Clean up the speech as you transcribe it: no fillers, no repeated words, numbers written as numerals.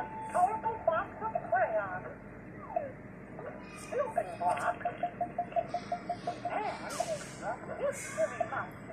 colorful box of crayons, building blocks, and a mystery box.